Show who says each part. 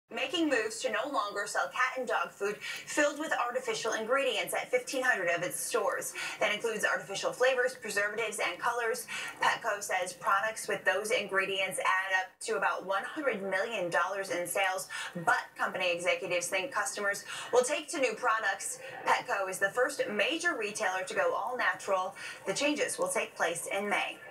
Speaker 1: making moves to no longer sell cat and dog food filled with artificial ingredients at 1,500 of its stores. That includes artificial flavors, preservatives, and colors. Petco says products with those ingredients add up to about $100 million in sales, but company executives think customers will take to new products. Petco is the first major retailer to go all natural. The changes will take place in May.